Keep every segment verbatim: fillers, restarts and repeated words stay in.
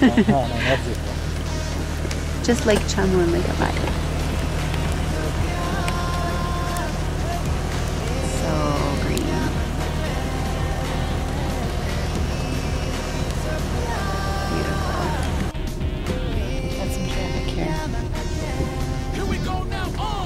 Just Lake Chamu and Lake Abaya. So green. Beautiful. Got some traffic here. Here we go now. Oh.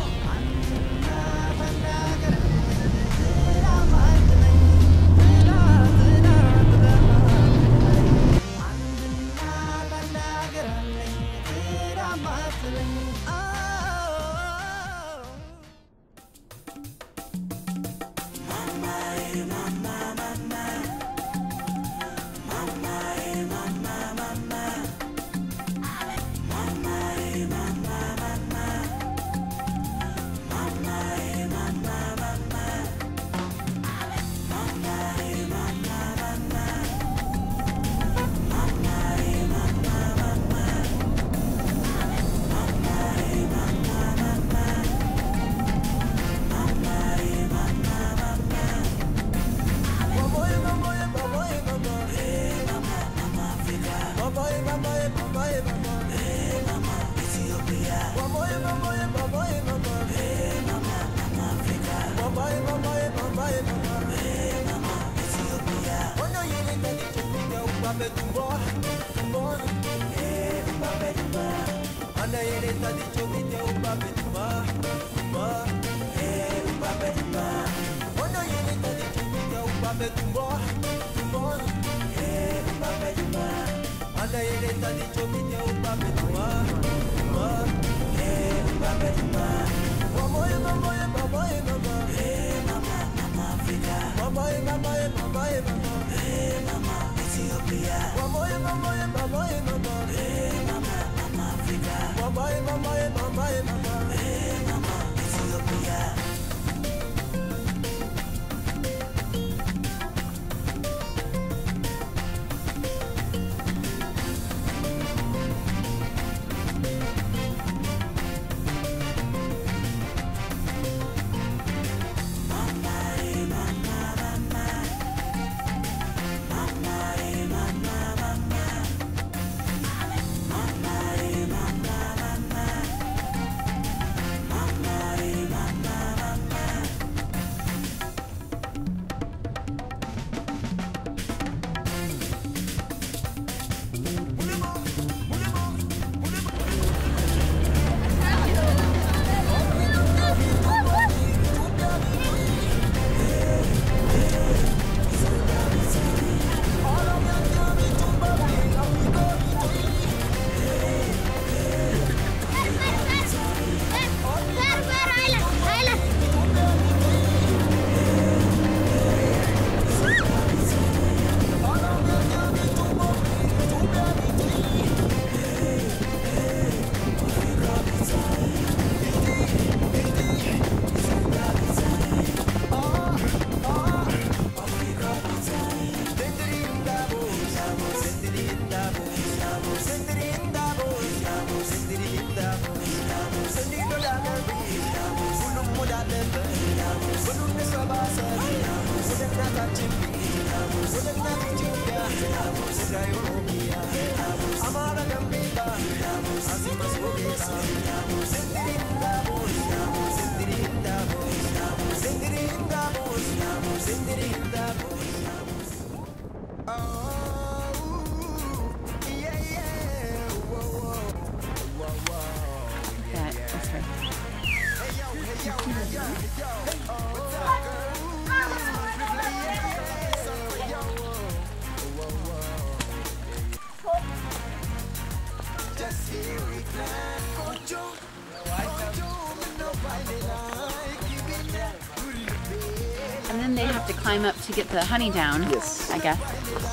And then they have to climb up to get the honey down. Yes. I guess.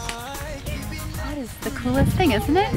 That is the coolest thing, isn't it?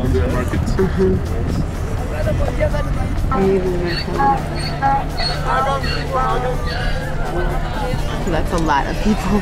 market. Mm-hmm. That's a lot of people.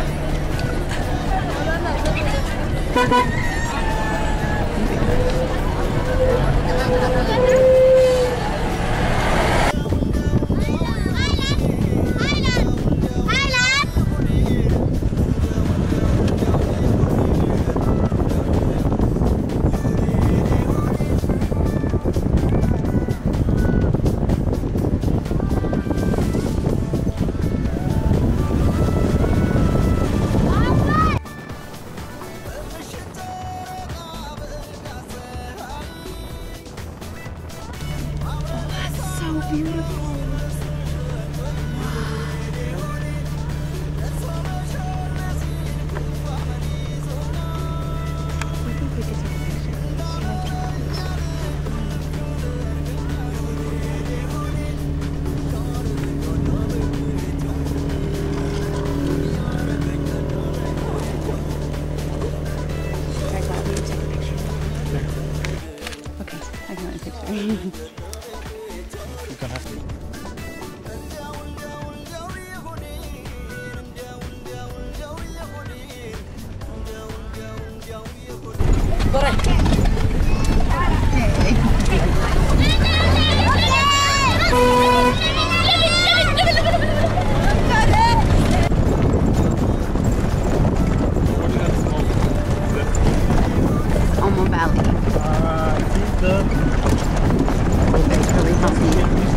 Omo Valley. Uh, the It's really healthy.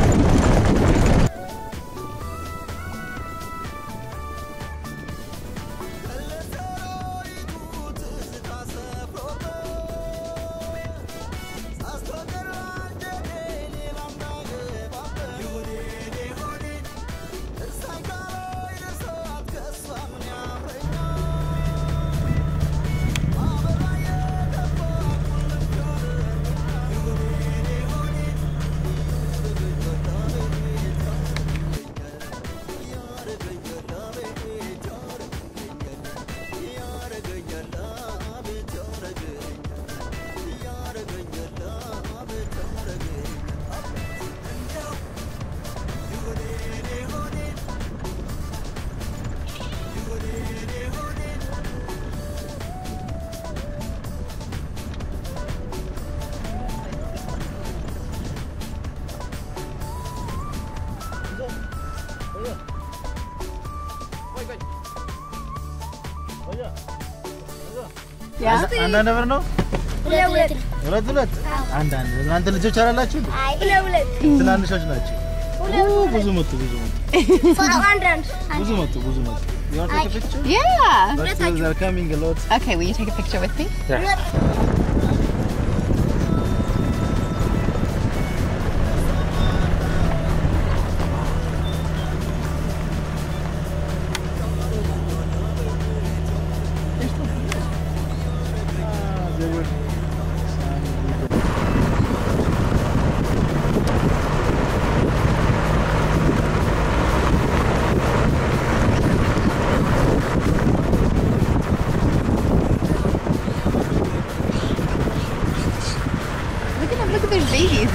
Yeah. አንዳንድ ብር ነው? ሁለት ሁለት ሁለት አንዳንድ እናንተ ልጆች አላላችሁ? ሁለት ሁለት ትናንሾች ናቸው። ብዙ መጡ ብዙ መጡ ብዙ መጡ ብዙ መጡ. You want to take a picture? Yeah. But they're coming a lot. Okay, will you take a picture with me? Yeah. Babies.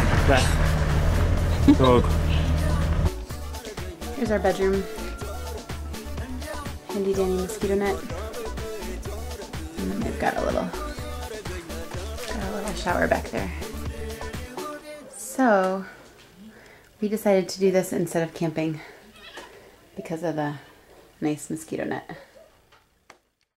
Dog. Here's our bedroom. Handy dandy mosquito net. And then they've got a little got a little shower back there. So we decided to do this instead of camping because of the nice mosquito net.